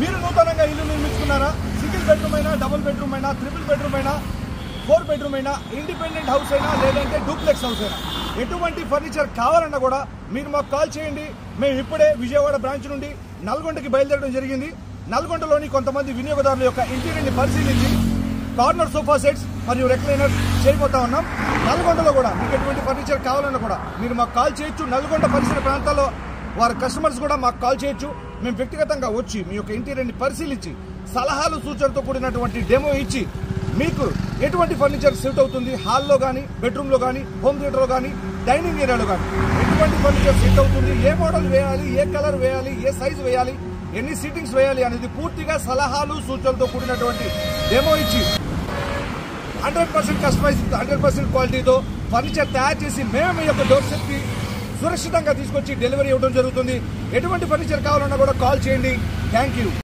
మీరు నూతనంగా ఇల్లు నిర్మించుకున్నారా? సింగిల్ బెడ్రూమ్ అయినా, డబుల్ బెడ్రూమ్ అయినా, ట్రిపుల్ బెడ్రూమ్ అయినా, 4 బెడ్రూమ్ అయినా, ఇండిపెండెంట్ హౌస్ అయినా, లేదంటే డూప్లెక్స్ హౌస్ అయినా, ఎటువంటి ఫర్నిచర్ కావాలన్నా కూడా మీరు మాకు కాల్ చేయండి. మేము ఇప్పుడే విజయవాడ బ్రాంచ్ నుండి నల్గొండకి బయలుదేరడం జరిగింది. నల్గొండలోని కొంతమంది వినియోగదారుల యొక్క ఇంటీరియర్ని పరిశీలించి కార్నర్ సోఫా సెట్స్ మరియు రెక్లైనర్స్ చేయబోతా ఉన్నాం. నల్గొండలో కూడా మీకు ఎటువంటి ఫర్నిచర్ కావాలన్నా కూడా మీరు మాకు కాల్ చేయొచ్చు. నల్గొండ పరిసర ప్రాంతాల్లో వారి కస్టమర్స్ కూడా మాకు కాల్ చేయొచ్చు. మేము వ్యక్తిగతంగా వచ్చి మీ యొక్క ఇంటీరియర్ని పరిశీలించి సలహాలు సూచనలతో కూడినటువంటి డెమో ఇచ్చి మీకు ఎటువంటి ఫర్నిచర్ సెట్ అవుతుంది, హాల్లో కానీ, బెడ్రూమ్లో కానీ, హోమ్ థియేటర్లో కానీ, డైనింగ్ ఏరియాలో కానీ ఎటువంటి ఫర్నిచర్ సెట్ అవుతుంది, ఏ మోడల్ వేయాలి, ఏ కలర్ వేయాలి, ఏ సైజు వేయాలి, ఎన్ని సీటింగ్స్ వేయాలి అనేది పూర్తిగా సలహాలు సూచనలతో కూడినటువంటి డెమో ఇచ్చి 100% కస్టమైజ్, 100% క్వాలిటీతో ఫర్నిచర్ తయారు చేసి మేము మీ యొక్క డోర్ స్టెప్కి సురక్షితంగా తీసుకొచ్చి డెలివరీ ఇవ్వడం జరుగుతుంది. ఎటువంటి ఫర్నిచర్ కావాలన్నా కూడా కాల్ చేయండి. Thank you.